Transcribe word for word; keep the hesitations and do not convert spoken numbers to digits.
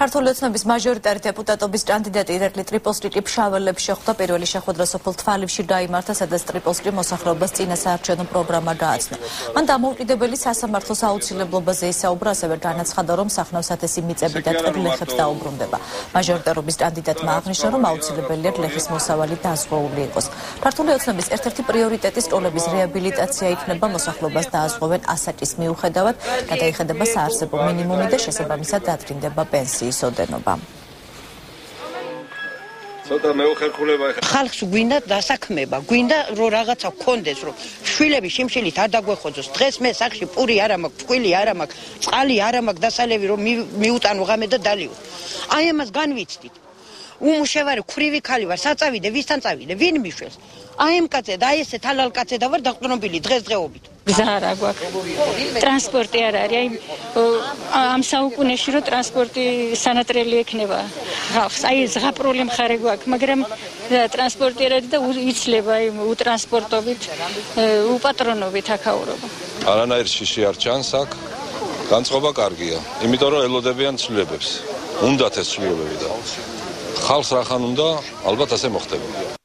ქართული ოცნების მაჟორიტარი დეპუტატობის კანდიდატი ირაკლი ტრიპოლსკი ფშაველებს შეხვდა პირველი შეხვედრა სოფელ თვალივში გაიმართა, სადაც ტრიპოლსკი მოსახლეობას წინა საარჩევნო პროგრამა გააცნო. მან დამოუკიდებელი სასამართლოს აუცილებლობაზე ისაუბრა, ასევე განაცხადა, რომ სახნავ სათესი მიწები და ტყილეხებს დაუბრუნდება. მაჟორიტარობის კანდიდატმა აღნიშნა, რომ აუცილებელია გლეხის მოსავალი დაზღვეული იყოს. ქართული ოცნების ერთ-ერთი პრიორიტეტი სკოლების რეაბილიტაცია იქნება, მოსახლეობას დააზღვევენ ასაკის მიუხედავად, გადაიხედება საარსებო მინიმუმი და შესაბამისად დადგინდება პენსიის ოდენობა. ხალხს გვინდა დასაქმება, გვინდა რომ რაღაცა გქონდეს, რომ შვილები შიმშილით არ დაგვეხოძოს. დღეს მე სახში პური არ მაქვს, ფქვილი არ მაქვს, წყალი არ მაქვს დასალევი, რომ მიუტანო ღამე და დალიო. აი ამას განვიცდით. უმუშევარი ქვრივი ქალი ვარ, საწავიდე, ვისთან წავიდე, ვინ მიშველს? აი ამ კაცე და აი ესე თალალ კაცე და ვარ დაყრდნობილი დღესდღეობით. გზა არ აქვს. ტრანსპორტი არ არის. აი ამ საუკუნეში რომ ტრანსპორტი სანატრელი ექნება ხალხს. აი ზღაპრული მხარე გვაქვს, მაგრამ ტრანსპორტი არ არის და იცლება აი უტრანსპორტობით, უპატრონობით აქაურობა. არანაირ შიში არ ჩანს აქ. განწყობა კარგია, იმიტომ რომ ელოდებიან ცვლილებებს. უნდათ ეს ცვლილებები და ხალხს რახან უნდა, ალბათ ასე მოხდება.